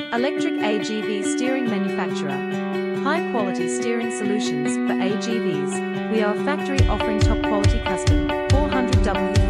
Electric AGV Steering Manufacturer. High-quality steering solutions for AGVs. We are a factory offering top-quality custom 400W